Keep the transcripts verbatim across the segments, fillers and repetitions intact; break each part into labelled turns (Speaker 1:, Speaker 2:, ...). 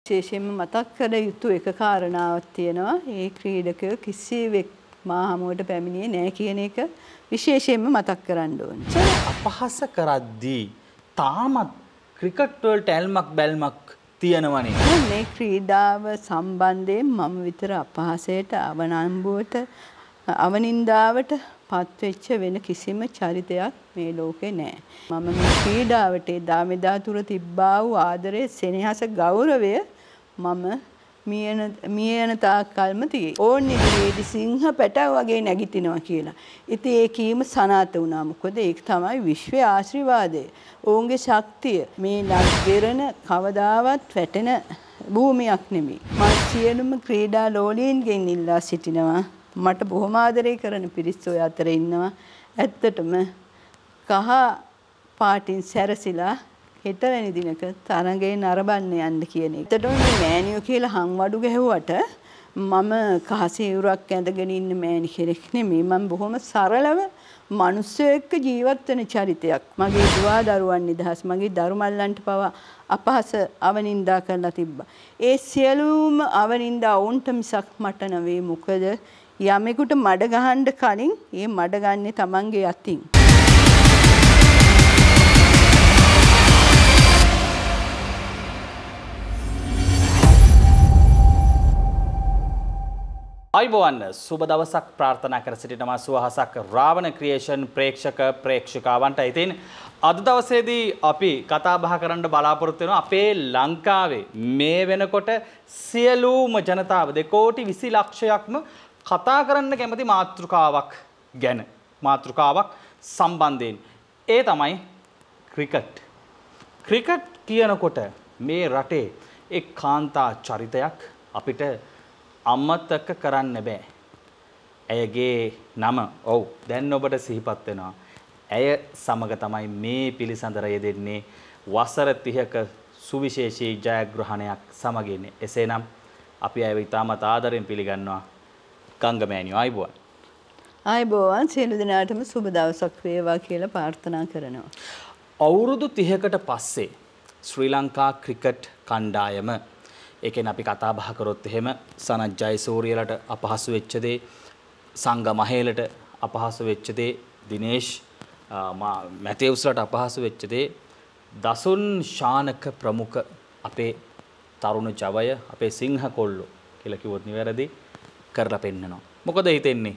Speaker 1: විශේෂයෙන්ම මතක් කළ යුතු එක කාරණාවක් තියෙනවා. ඒ ක්‍රීඩකයෝ කිසිවෙක් මා හමුවට පැමිණියේ නැහැ කියන එක විශේෂයෙන්ම මතක් කරන්න ඕනේ.
Speaker 2: අපහාස කරද්දී තාමත් ක්‍රිකට් වලට ඇල්මක් බැල්මක් තියෙනවනේ.
Speaker 1: මේ ක්‍රීඩාව සම්බන්ධයෙන් මම විතර අපහාසයට අවනම්බුවට අවනින්දාවට පත්වෙච්ච වෙන කිසිම චරිතයක් මේ ලෝකේ නැහැ. මම මේ ක්‍රීඩාවට දාමෙදා තුර තිබ්බා වූ ආදරය, සෙනෙහස, ගෞරවය මම මියන මියන තාක්කල්ම තියෙයි. ඕන් ඉදිරියේදී සිංහ පැටව වගේ නැගිටිනවා කියලා. ඉතින් ඒ කීම සනාත වුණා. මොකද ඒක තමයි විශ්වයේ ආශිර්වාදය. ඔවුන්ගේ ශක්තිය. මේ ලක්ගෙරන කවදාවත් වැටෙන භූමියක් නෙමෙයි. මම සියලුම ක්‍රීඩා ලෝලීන්ගෙන් ඉල්ලා සිටිනවා. මට බොහොම ආදරය කරන පිරිස් ඔය අතර ඉන්නවා. ඇත්තටම කහ පාටින් සැරසිලා හෙටවැනි දිනක තරඟේ නරඹන්න යන්න කියන එක. එතකොට මේ මෑනියෝ කියලා හංවඩු ගැහුවට මම කහසිවුරක් ඇඳගෙන ඉන්න මෑණි කෙනෙක් නෙමෙයි. මම බොහොම සරලව මිනිස්සු එක්ක ජීවත් වෙන චරිතයක්. මගේ දුවා දරුවන් නිදහස්, මගේ දරුමල්ලන්ට පවා අපහාස අවනින්දා කරලා තිබ්බා. ඒ සියලුම අවනින්දා වුන්ට මිසක් මට නෙවෙයි. මොකද යමෙකුට මඩ ගහන්න කලින් ඒ මඩ ගන්නේ Tamanගේ අතින්.
Speaker 2: අයිබෝවන් සුබ දවසක් ප්‍රාර්ථනා කර සිටිනවා සුවහසක් රාවණ ක්‍රියේෂන් ප්‍රේක්ෂක ප්‍රේක්ෂිකාවන්ට. ඉතින් අද දවසේදී අපි කතා බහ කරන්න බලාපොරොත්තු වෙනවා අපේ ලංකාවේ මේ වෙනකොට සියලුම ජනතාව දෙකෝටි විසි ලක්ෂයක්ම කතා කරන්න කැමති මාතෘකාවක් ගැන, මාතෘකාවක් සම්බන්ධයෙන්. ඒ තමයි ක්‍රිකට්. ක්‍රිකට් කියනකොට මේ රටේ එක් කාන්තා චරිතයක් අපිට අමතක කරන්න බෑ. ඇයගේ නම ඔව් දැන් ඔබට සිහිපත් වෙනවා. ඇය සමග තමයි මේ පිළිසඳර යෙදෙන්නේ වසර තිහක සුවිශේෂී ජයග්‍රහණයක් සමගින්නේ. එසේනම් අපි ඇය ඉතාමත් ආදරෙන් පිළිගන්නවා ගංගා මෑණියෝ. ආයිබෝවන්.
Speaker 1: ආයිබෝවන්. සියලු දෙනාටම සුබ දවසක් වේවා කියලා ප්‍රාර්ථනා කරනවා.
Speaker 2: අවුරුදු තිහකට පස්සේ ශ්‍රී ලංකා ක්‍රිකට් කණ්ඩායම, ඒ කියන්නේ අපි කතා බහ කරොත් එහෙම සනත් ජයසූරියලට අපහසු වෙච්ච දේ, සංග මහේලට අපහසු වෙච්ච දේ, දිනේෂ් මැතිව්ස්ලට අපහසු වෙච්ච දේ, දසුන් ශානක ප්‍රමුඛ අපේ තරුණ ජවය, අපේ සිංහ කොල්ලෝ කියලා කිව්වොත් නිවැරදි කරලා පෙන්නනවා. මොකද හිතෙන්නේ?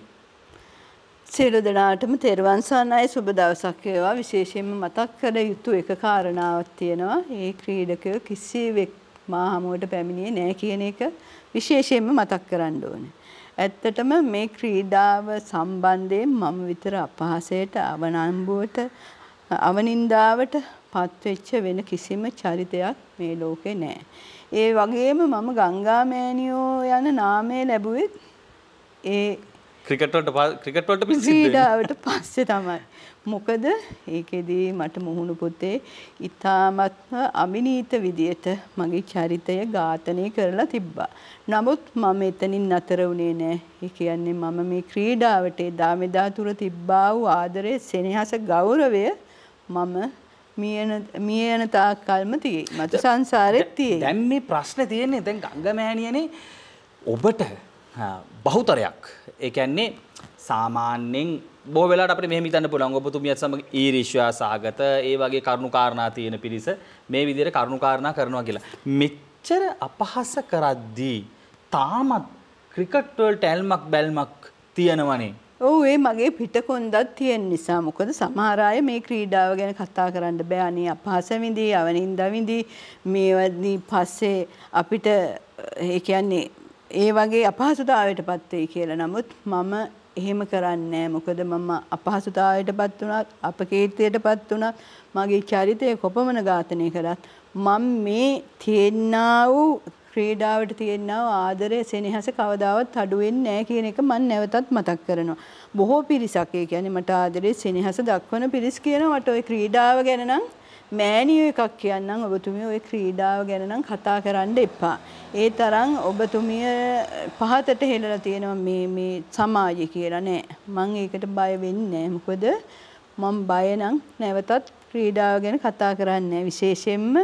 Speaker 1: සියලු දෙනාටම තෙරුවන් සරණයි, සුබ දවසක් වේවා. විශේෂයෙන්ම මතක් කළ යුතු එක කාරණාවක් තියෙනවා. ඒ ක්‍රීඩකයෝ කිසිවෙක් මා හමුවට පැමිණියේ නැහැ කියන එක විශේෂයෙන්ම මතක් කරන්න ඕනේ. ඇත්තටම මේ ක්‍රීඩාව සම්බන්ධයෙන් මම විතර අපහාසයට අවනම්බුවට අවනින්දාවට පත්වෙච්ච වෙන කිසිම චරිතයක් මේ ලෝකේ නැහැ. ඒ වගේම මම ගංගා මෑණියෝ යන නාමය ලැබුවේ ඒ
Speaker 2: ක්‍රිකට් වලට ක්‍රිකට් වලට
Speaker 1: ක්‍රීඩාවට පස්සේ තමයි. මොකද ඒකෙදී මට මුහුණු පුතේ ඊ타මත්ම අවිනීත විදියට මගේ චරිතය ඝාතනය කරලා තිබ්බා. නමුත් මම එතනින් නතර වුණේ නෑ. ඒ කියන්නේ මම මේ ක්‍රීඩාවට දාමෙදා තුර තිබ්බා වූ ආදරය, සෙනෙහස, ගෞරවය මම මියන මියන තාක්කල්ම තියෙයි. මට සංසාරෙත් තියෙයි.
Speaker 2: දැන් මේ ප්‍රශ්නේ තියෙන්නේ දැන් ගංගා මෑණියනේ ඔබට බහුතරයක්. ඒ කියන්නේ සාමාන්‍යයෙන් බොහෝ වෙලාවට අපිට මෙහෙම හිතන්න පුළුවන් ඔබතුමියත් සමග ඊර්ෂ්‍යා සහගත ඒ වගේ කරුණු කාරණා තියෙන පිරිස මේ විදිහට කරුණු කාරණා කරනවා කියලා. මෙච්චර අපහාස කරද්දී තාමත් ක්‍රිකට් වලට ඇල්මක් බැල්මක් තියෙනවනේ.
Speaker 1: ඔව් ඒ මගේ පිටකොන්දක් තියෙන නිසා. මොකද සමහර අය මේ ක්‍රීඩාව ගැන කතා කරන්න බෑ. අනේ අපහාස විඳි, අවනින්දා විඳි, මේවදී පස්සේ අපිට ඒ කියන්නේ ඒ වගේ අපහසුතාවයටපත් වෙයි කියලා. නමුත් මම එහෙම කරන්නේ නැහැ. මොකද මම අපහසුතාවයටපත් වුණත්, අපකීර්තියටපත් වුණත්, මගේ චරිතය කොපමණ ඝාතනය කරත් මම මේ තියෙනා වූ ක්‍රීඩාවට තියෙනා වූ ආදරය, සෙනෙහස කවදාවත් අඩු වෙන්නේ නැහැ කියන එක මම නැවතත් මතක් කරනවා. බොහෝ පිරිසක් ඒ කියන්නේ මට ආදරේ, සෙනෙහස දක්වන පිරිස් කියනවා මට ওই ක්‍රීඩාව ගැන නම් මෑණියෝ එකක් කියන්නම් ඔබතුමිය ওই ක්‍රීඩාව ගැන නම් කතා කරන්න එපා. ඒ තරම් ඔබතුමිය පහතට හෙලලා තියෙනවා මේ මේ සමාජය කියලා නෑ. මම ඒකට බය වෙන්නේ නෑ. මොකද මම බය නම් නැවතත් ක්‍රීඩාව ගැන කතා කරන්නේ නෑ. විශේෂයෙන්ම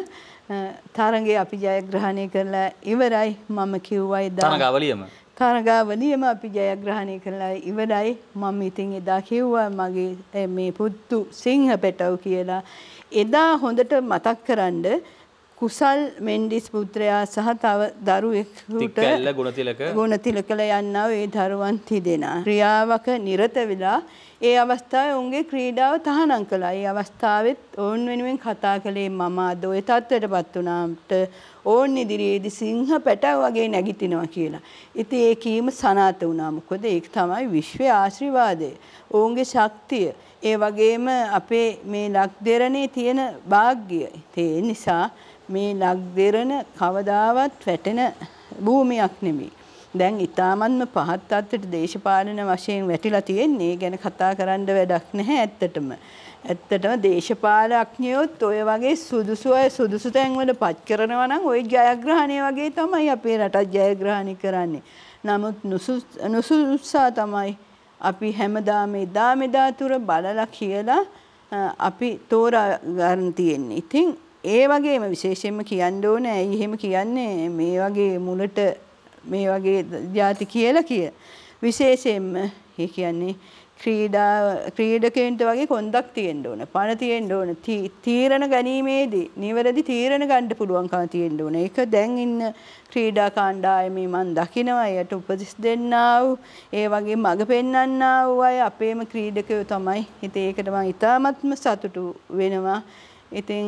Speaker 1: තරඟේ අපි ජයග්‍රහණය කරලා ඉවරයි. මම කිව්වා එදා
Speaker 2: තරඟාවලියම
Speaker 1: තරඟාවලියම අපි ජයග්‍රහණය කරලා ඉවරයි. මම ඉතින් එදා කිව්වා මගේ මේ පුත්තු සිංහ පැටව කියලා. එදා හොඳට මතක් කරන්ඩ කුසල් මෙන්ඩිස් පුත්‍රයා සහ තව දරුවෙකුට ගුණතිලක ගුණතිලකල යන්නා ඒ දරුවන් තිදෙනා ක්‍රියාවක නිරත වෙලා ඒ අවස්ථාවේ ඔවුන්ගේ ක්‍රීඩාව තහනම් කළා. ඒ අවස්ථාවෙත් ඔවුන් වෙනුවෙන් කතා කළේ මම අද ඔය තත්ත්වයටපත් වුණාට ඕන් ඉදිරියේදී සිංහ පැටව වගේ නැගිටිනවා කියලා. ඉතින් ඒ කීම සනාථ වුණා. මොකද ඒක තමයි විශ්වයේ ආශිර්වාදය. ඔවුන්ගේ ශක්තිය. ඒ වගේම අපේ මේ ලක්දෙරණේ තියෙන වාග්ය. ඒ නිසා මේ ලක්දෙරණ කවදාවත් වැටෙන භූමියක් නෙමෙයි. දැන් ඊ타මත්ම පහත් තත්ත්වයට දේශපාලන වශයෙන් වැටිලා තියෙන්නේ. ගැන කතා කරන්න වැඩක් නැහැ ඇත්තටම. ඇත්තටම දේශපාලඥයොත් ඔය වගේ සුදුසු අය සුදුසු තැන්වල පත් කරනවා නම් ওই ජයග්‍රහණය වගේ තමයි අපේ රටත් ජයග්‍රහණය කරන්නේ. නමුත් නුසුදුසා තමයි අපි හැමදාම එදා මෙදා තුර බලලා කියලා අපි තෝරා ගන්න තියෙන්නේ. ඉතින් ඒ වගේම විශේෂයෙන්ම කියන්න ඕනේ ඇයි එහෙම කියන්නේ මේ වගේ මුලට මේ වගේ ಜಾති කියලා කිය. විශේෂයෙන්ම ඒ කියන්නේ ක්‍රීඩා ක්‍රීඩකයන්ට වගේ කොන්දක් තියෙන්න ඕන. පණ තියෙන්න ඕන. තීරණ ගැනීමේදී නිවැරදි තීරණ ගන්න පුළුවන්කම තියෙන්න ඕන. ඒක දැන් ඉන්න ක්‍රීඩා කාණ්ඩායමේ මම දකිනවා යට උපදෙස් දෙන්නා වූ ඒ වගේ මඟ පෙන්වන්නා වූ අය අපේම ක්‍රීඩකයෝ තමයි. ඉතින් ඒකට මම ඉතාමත්ම සතුටු වෙනවා. ඉතින්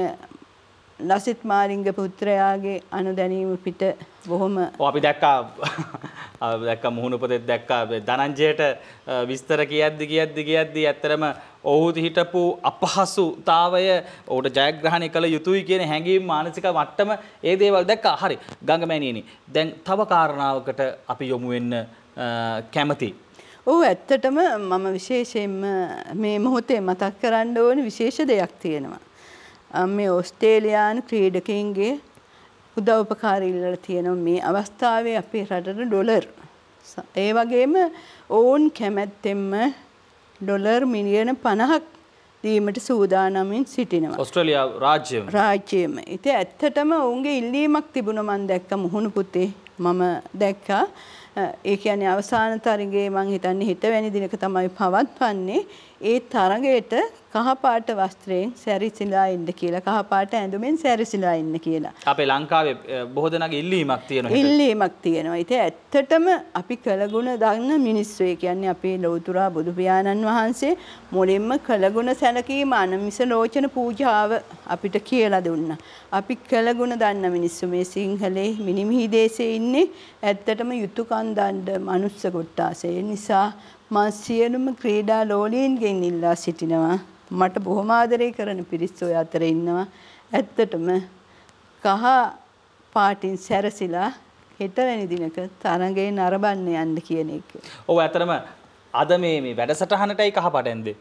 Speaker 1: ලසිත් මාලිංග පුත්‍රයාගේ අනුදැනීම පිට බොහොම
Speaker 2: ඔව් අපි දැක්කා අපි දැක්කා මුහුණු පොතේ දැක්කා ධනංජයට විස්තර කියද්දි කියද්දි කියද්දි ඇත්තරම ඔහු හිටපු අපහසුතාවය ඔහුට ජයග්‍රහණය කළ යුතුයි කියන හැඟීම් මානසික මට්ටම ඒ දේවල් දැක්කා. හරි ගංගමෑණියනි දැන් තව කාරණාවකට අපි යොමු වෙන්න කැමතියි.
Speaker 1: ඔව් ඇත්තටම මම විශේෂයෙන්ම මේ මොහොතේ මතක් කරන්න ඕන විශේෂ දෙයක් තියෙනවා. මේ ඕස්ට්‍රේලියානු ක්‍රීඩකයින්ගේ උදව් උපකාර ඉල්ලලා තියෙනවා මේ අවස්ථාවේ අපේ රටට ඩොලර්. ඒ වගේම ඕන් කැමැත්තෙන්ම ඩොලර් මිලියන පනහක් දීමට සූදානමින් සිටිනවා.
Speaker 2: ඕස්ට්‍රේලියා රාජ්‍යම.
Speaker 1: රාජ්‍යම. ඉතින් ඇත්තටම ඔවුන්ගේ ඉල්ලීමක් තිබුණා මම දැක්ක මුහුණු පුතේ මම දැක්කා. ඒ කියන්නේ අවසාන තරඟේ මං හිතන්නේ හෙටවැනි දිනක තමයි පවත්වන්නේ. ඒ තරඟයට කහපාට වස්ත්‍රයෙන් සැරිසලා ඉන්න කියලා කහපාට ඇඳුමින් සැරිසලා ඉන්න කියලා.
Speaker 2: අපේ ලංකාවේ බොහෝ දෙනාගේ ඉල්ලීමක් තියෙනවා.
Speaker 1: ඉල්ලීමක් තියෙනවා. ඉතින් ඇත්තටම අපි කළගුණ දන්න මිනිස්සු. ඒ කියන්නේ අපේ ලෞතුරා බුදු පියාණන් වහන්සේ මුලින්ම කළගුණ සැලකීම අනමිස ලෝචන පූජාව අපිට කියලා දුන්නා. අපි කළගුණ දන්න මිනිස්සු මේ සිංහලේ මිනිමිහි දේශේ ඉන්නේ ඇත්තටම යුතුයකම් දන්න මනුස්ස කොට්ටාසේ. ඒ නිසා මා සියලුම ක්‍රීඩා ලෝලීන්ගෙන් ඉල්ලා සිටිනවා. මට බොහොම ආදරය කරන පිරිස් ඔය අතර ඉන්නවා. ඇත්තටම කහ පාටින් සැරසිලා හෙටවැනි දිනක තරඟේ නරඹන්න යන්න කියන එක.
Speaker 2: ඔව් ඇත්තටම අද මේ මේ වැඩසටහනටයි කහ පාට ඇන්දේ.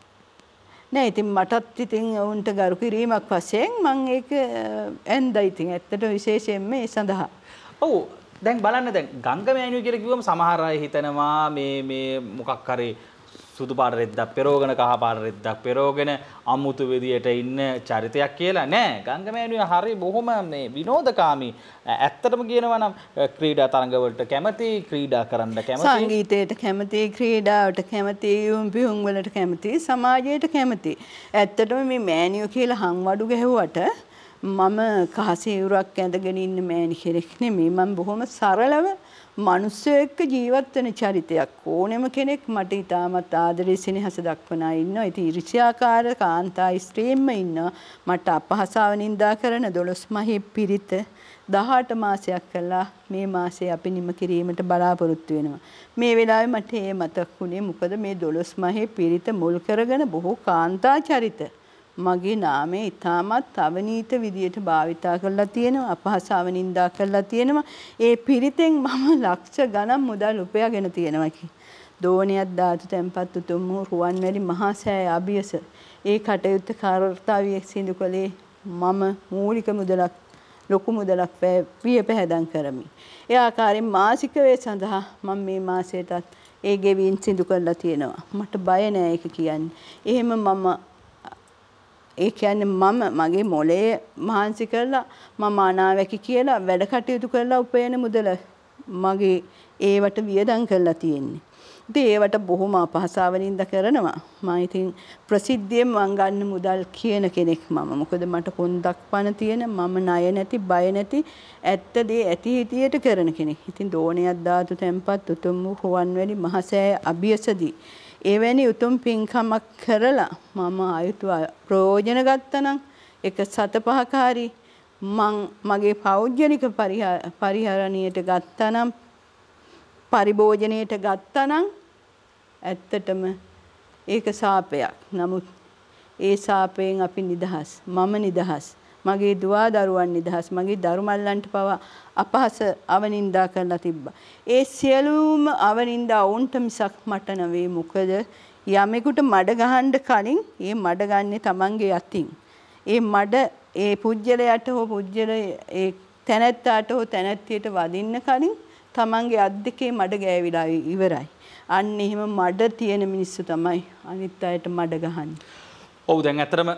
Speaker 1: නෑ ඉතින් මටත් ඉතින් උන්ට ගරු කිරීමක් වශයෙන් මම ඒක ඇන්දා ඉතින් ඇත්තට විශේෂයෙන්ම මේ සඳහා.
Speaker 2: ඔව් දැන් බලන්න දැන් ගංගමෑණියෝ කියලා කිව්වම සමහර අය හිතනවා මේ මේ මොකක් හරි සුදු පාට රෙද්දක් පෙරෝගෙන කහ පාට රෙද්දක් පෙරෝගෙන අමුතු විදියට ඉන්න චරිතයක් කියලා නෑ. ගංගමෑණියෝ හරි බොහොම මේ විනෝදකාමී. ඇත්තටම කියනවා නම් ක්‍රීඩා තරඟ වලට කැමති, ක්‍රීඩා කරන්න කැමති,
Speaker 1: සංගීතයට කැමති, ක්‍රීඩාවට කැමති, යුම් පිහුම් වලට කැමති, සමාජයට කැමති. ඇත්තටම මේ මෑණියෝ කියලා හංවඩු ගැහුවට මම කහසිවුරක් ඇඳගෙන ඉන්න මෑණි කෙනෙක් නෙමෙයි. මම බොහොම සරලව මිනිස්සු එක්ක ජීවත් වෙන චරිතයක්. ඕනෙම කෙනෙක් මට ඉතාමත් ආදරේ සෙනෙහස දක්වන අය ඉන්නවා. ඉතින් ඊර්ෂ්‍යාකාර කාන්තා ස්ත්‍රීන්ම ඉන්නවා. මට අපහසාව නින්දා කරන දොළොස් මහේ පිරිත දහඅට මාසයක් කළා. මේ මාසේ අපි නිම කිරීමට බලාපොරොත්තු වෙනවා. මේ වෙලාවේ මට ඒ මතක් වුණේ මොකද මේ දොළොස් මහේ පිරිත මුල් කරගෙන බොහෝ කාන්තා චරිත මගේ නාමය ඉතාමත් අවනීත විදියට භාවිතා කරලා තියෙනවා. අපහසාව නින්දා කරලා තියෙනවා. ඒ පිරිතෙන් මම ලක්ෂ ගණන් මුදල් උපයාගෙන තියෙනවා කි. දෝණියක් ධාතු තැන්පත් උතුම් වූ රුවන්වැලි මහා සෑය අභියස ඒ කටයුත්ත කාර්යතාවිය සිදු කළේ මම මූලික මුදලක් ලොකු මුදලක් පිය පැහැදම් කරමි. ඒ ආකාරයෙන් මාසික වේ සඳහා මම මේ මාසයටත් ඒ ගෙවීම් සිදු කරලා තියෙනවා. මට බය නෑ ඒක කියන්නේ. එහෙම මම ඒ කියන්නේ මම මගේ මොලේ මහන්සි කරලා මම අනාවැකි කියලා වැඩ කටයුතු කරලා උපයන මුදල මගේ ඒවට වියදම් කරලා තියෙන්නේ. ඉතින් ඒවට බොහොම අපහසාවනින්ද කරනවා. මම ඉතින් ප්‍රසිද්ධියෙන් මං ගන්න මුදල් කියන කෙනෙක් මම. මොකද මට කොන්දක් පණ තියෙන මම ණය නැති බය නැති ඇත්ත දේ ඇති හිතියට කරන කෙනෙක්. ඉතින් දෝණයක් ධාතු තැන්පත් උතුම් වූ හුවන්වැලි මහසෑය අභියසදී එවැනි උතුම් පින්කමක් කරලා මම ආයුතු ප්‍රයෝජන ගත්තනම් එක සත පහකාරී මං මගේ පෞද්ගලික පරිහරණයට ගත්තනම් පරිභෝජනයට ගත්තනම් ඇත්තටම ඒක සාපයක්. නමුත් ඒ සාපයෙන් අපි නිදහස්. මම නිදහස්. මගේ දුවා දරුවන් නිදහස්. මගේ දරු මල්ලන්ට පවා අපහාස අවනින්දා කරලා තිබ්බා. ඒ සියලුම අවනින්දා වුන්ට මිසක් මට නෙවෙයි. මොකද යමෙකුට මඩ ගහන්න කලින් ඒ මඩ ගන්නේ Tamanගේ අතින්. ඒ මඩ ඒ පුජ්‍යලයට හෝ පුජ්‍යල ඒ තැනැත්තාට හෝ තැනැත්තියට වදින්න කලින් Tamanගේ අත් දෙකේ මඩ ගෑවිලා ඉවරයි. අන්න එහෙම මඩ තියෙන මිනිස්සු තමයි අනිත් අයට මඩ ගහන්නේ.
Speaker 2: ඔව් දැන් ඇත්තටම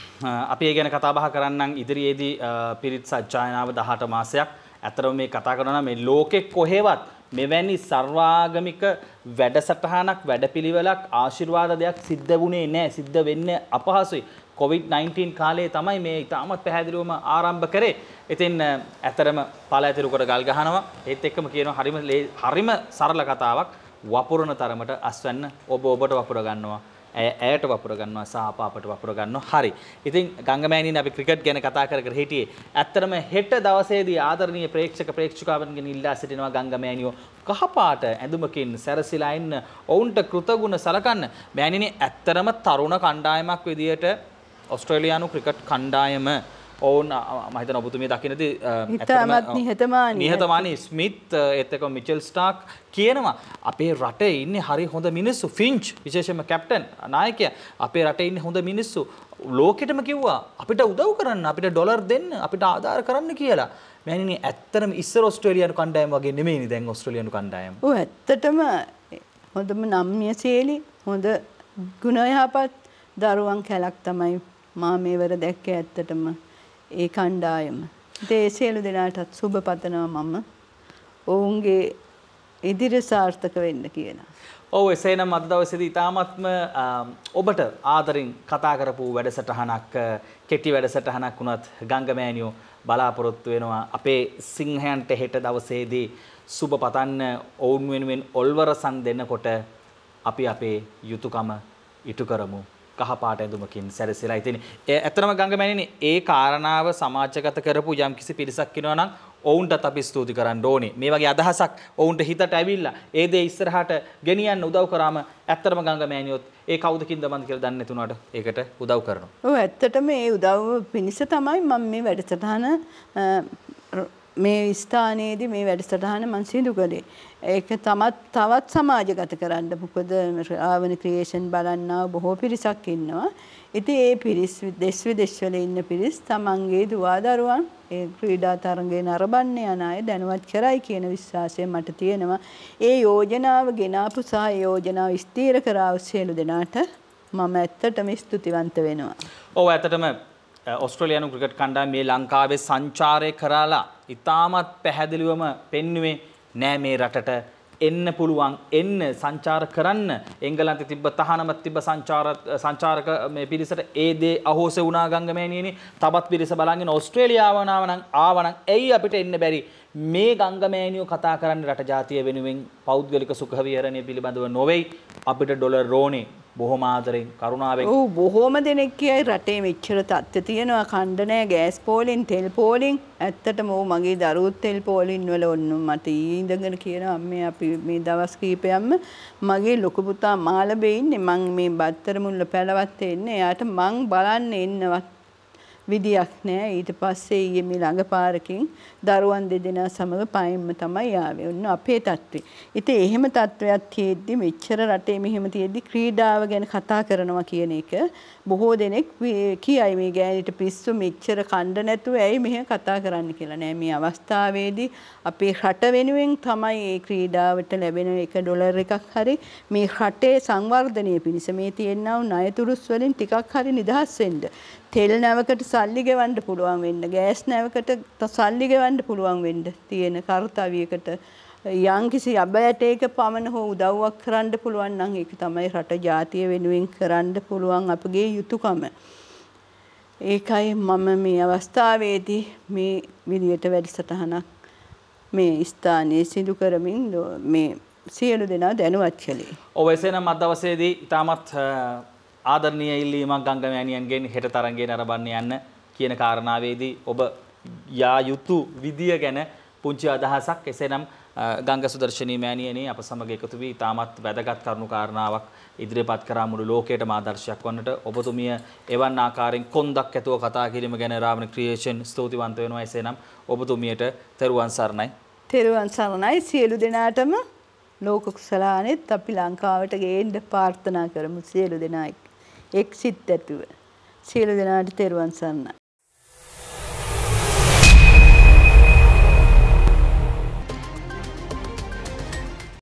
Speaker 2: අපි ඒ ගැන කතා බහ කරන්නම් ඉදිරියේදී පිරිත් සජ්ජායනාව දහඅට මාසයක්. ඇත්තටම මේ කතා කරනවා මේ ලෝකෙ කොහෙවත් මෙවැනි සර්වාගමික වැඩසටහනක් වැඩපිළිවෙලක් ආශිර්වාද දෙයක් සිද්ධ වුණේ නැහැ. සිද්ධ වෙන්නේ අපහසුයි. කොවිඩ් නයින්ටීන් කාලේ තමයි මේ ඉතාමත් පැහැදිලිවම ආරම්භ කරේ. ඉතින් ඇතරම පළ ඇතිරුකට ගල් ගහනවා. ඒත් එක්කම කියනවා හරිම හරිම සරල කතාවක්. වපුරන තරමට අස්වැන්න ඔබ ඔබට වපුර ගන්නවා. ඇය ඇයට වපුර ගන්නවා සහ අප අපට වපුර ගන්නවා. හරි. ඉතින් ගංගමෑණියන් අපි ක්‍රිකට් ගැන කතා කර කර හිටියේ. ඇත්තටම හෙට දවසේදී ආදරණීය ප්‍රේක්ෂක ප්‍රේක්ෂිකාවන්ගෙන් ඉල්ලා සිටිනවා ගංගමෑණියෝ කහපාට ඇඳුමකින් සැරසිලා ඉන්න ඔවුන්ට කෘතගුණ සලකන්න. මෑණියනි ඇත්තටම තරුණ කණ්ඩායමක් විදියට ඔස්ට්‍රේලියානු ක්‍රිකට් කණ්ඩායම ඔවුන් මම හිතනවා ඔබතුමිය දකින්නදී
Speaker 1: ඉතාමත් නිහතමානී
Speaker 2: නිහතමානී ස්මිත් ඒත් එක්ක මිචෙල් ස්ටාක් කියනවා අපේ රටේ ඉන්නේ හරි හොඳ මිනිස්සු. ෆින්ච් විශේෂයෙන්ම කැප්ටන් නායකයා අපේ රටේ ඉන්නේ හොඳ මිනිස්සු. ලෝකෙටම කිව්වා අපිට උදව් කරන්න අපිට ඩොලර් දෙන්න අපිට ආධාර කරන්න කියලා. මෑණියනි ඇත්තටම ඉස්සර ඔස්ට්‍රේලියානු කණ්ඩායම වගේ නෙමෙයිනේ දැන් ඔස්ට්‍රේලියානු කණ්ඩායම.
Speaker 1: ඔව් ඇත්තටම හොඳම නම්‍යශීලී හොඳ ගුණ යහපත් දරුවන් කැලක් තමයි මා මේවර දැක්කේ ඇත්තටම ඒ කණ්ඩායම. ඒ සියලු දෙනාටත් සුබ පතනවා මම. ඔවුන්ගේ ඉදිරි සාර්ථක වෙන්න කියලා.
Speaker 2: ඔව් එසේනම් අද දවසේදී ඉතාමත්ම ඔබට ආදරෙන් කතා කරපු වැඩසටහනක් කෙටි වැඩසටහනක් වුණත් ගංගමෑණියෝ බලාපොරොත්තු වෙනවා අපේ සිංහයන්ට හෙට දවසේදී සුබ පතන්න ඔවුන් වෙනුවෙන් ඔල්වරසන් දෙන්නකොට අපි අපේ යුතුයකම ඉටු කරමු. කහපාට ඇඳුමකින් සැරසෙලා. ඉතින් ඇත්තටම ගංගමෑණියනි ඒ කාරණාව සමාජගත කරපු යම් කිසි පිරිසක් ඉනවා නම් ඔවුන්ටත් අපි ස්තුති කරන්න ඕනේ. මේ වගේ අදහසක් ඔවුන්ට හිතට ඇවිල්ලා ඒ දේ ඉස්සරහට ගෙනියන්න උදව් කරාම ඇත්තටම ගංගමෑණියොත් ඒ කවුද කින්දමන්ද කියලා දන්නේ නැතුණාට ඒකට උදව් කරනවා.
Speaker 1: ඔව් ඇත්තටම ඒ උදව් පිණිස තමයි මම මේ වැඩසටහන මේ ස්ථානයේදී මේ වැඩසටහන මම සිදු කළේ. ඒක තමත් තවත් සමාජගත කරන්න. මොකද ආවන ක්‍රියේෂන් බලන්නා බොහෝ පිරිසක් ඉන්නවා. ඉතින් ඒ පිරිස් දෙස් විදෙස් වල ඉන්න පිරිස් තමන්ගේ දුවා දරුවන් ඒ ක්‍රීඩා තරඟේ නරඹන්න යන අය දැනුවත් කරයි කියන විශ්වාසය මට තියෙනවා. ඒ යෝජනාව ගෙනාපු සහ යෝජනාව ස්ථීර කරාවු සියලු දෙනාට මම ඇත්තටම ස්තුතිවන්ත වෙනවා.
Speaker 2: ඔව් ඇත්තටම ඔස්ට්‍රේලියානු ක්‍රිකට් කණ්ඩායම මේ ලංකාවේ සංචාරය කරලා ඉතාමත් පැහැදිලිවම පෙන්වුවේ නෑ මේ රටට එන්න පුළුවන් එන්න සංචාර කරන්න. එංගලන්තේ තිබ්බ තහනමක් තිබ්බ සංචාර සංචාරක මේ පිරිසට ඒ දේ අහෝසෙ වුණා ගංගමෑණියනි. තවත් පිරිස බලන්ගෙන ඔස්ට්‍රේලියාව නාවනම් ආවනම් ඇයි අපිට එන්න බැරි? මේ ගංගමෑණියෝ කතා කරන්න රට ජාතිය වෙනුවෙන් පෞද්ගලික සුඛ විහරණය පිළිබඳව නොවේයි අපිට ඩොලර් රෝනේ. බොහොම ආදරෙන් කරුණාවෙන්.
Speaker 1: ඔව් බොහොම දෙනෙක් කියයි රටේ මෙච්චර තත්ත්ව තියෙනවා කණ්ඩ නැහැ ගෑස් පෝලින් තෙල් පෝලින්. ඇත්තටම ඔව් මගේ දරුවොත් තෙල් පෝලින් වල ඔන්න මට ඊඳගෙන කියනවා අම්මේ අපි මේ දවස් කීපයක්ම මගේ ලොකු පුතා මාළඹේ ඉන්නේ මං මේ බත්තර මුල්ල පැලවත්තේ ඉන්නේ. එයාට මං බලන්න එන්නවත් විදියක් නැහැ. ඊට පස්සේ ඊයේ මේ ළඟ පාරකින් දරුවන් දෙදෙනා සමග පයින්ම තමයි ආවේ. ඔන්න අපේ තත්ත්වේ. ඉතින් එහෙම තත්ත්වයක් තියෙද්දි මෙච්චර රටේ මෙහෙම තියෙද්දි ක්‍රීඩාව ගැන කතා කරනවා කියන එක බොහෝ දෙනෙක් කියයි මේ ගෑනිට පිස්සු මෙච්චර කණ්ඩ නැතුව ඇයි මෙහෙම කතා කරන්න කියලා. නෑ මේ අවස්ථාවේදී අපේ රට වෙනුවෙන් තමයි මේ ක්‍රීඩාවට ලැබෙන එක ඩොලර් එකක් හරි මේ රටේ සංවර්ධනය පිණිස මේ තියෙනා වූ ණයතුරුස් වලින් ටිකක් හරි නිදහස් වෙන්න තෙල් නැවකට සල්ලි ගෙවන්න පුළුවන් වෙන්න, ගෑස් නැවකට සල්ලි ගෙවන්න පුළුවන් වෙන්න තියෙන කර්තව්‍යයකට යම්කිසි අබෑටයක පමණ හෝ උදව්වක් කරන්න පුළුවන් නම් ඒක තමයි රට ජාතිය වෙනුවෙන් කරන්න පුළුවන් අපගේ යුතුයකම. ඒකයි මම මේ අවස්ථාවේදී මේ විදියට වැඩසටහනක් මේ ස්ථානයේ සිදු කරමින් මේ සියලු දෙනා දැනුවත් කළේ.
Speaker 2: ඔව් එසේනම් අද දවසේදී ඉතාමත් ආදරණීය ඉල්ලීමක් ගංගමෑණියන්ගෙන් හෙට තරඟේ නරඹන්න යන්න කියන කාරණාවේදී ඔබ යා යුතු විදිය ගැන පුංචි අදහසක් එසේනම් ගංග සුදර්ශනී මෑණියනි අප සමග එකතු වී ඉතාමත් වැදගත් කරුණු කාරණාවක් ඉදිරිපත් කරා මුළු ලෝකයටම ආදර්ශයක් වන්නට ඔබතුමිය එවන් ආකාරයෙන් කොන්දක් ඇතුව කතා කිරීම ගැන රාවණ ක්‍රියේෂන් ස්තුතිවන්ත වෙනවා. එසේනම් ඔබතුමියට තෙරුවන් සරණයි.
Speaker 1: තෙරුවන් සරණයි. සියලු දෙනාටම ලෝක කුසලානෙත් අපි ලංකාවට ගේන්න ප්‍රාර්ථනා කරමු. සියලු දෙනා එක් සිත් ඇතුව සියලු දෙනාට තෙරුවන් සරණයි.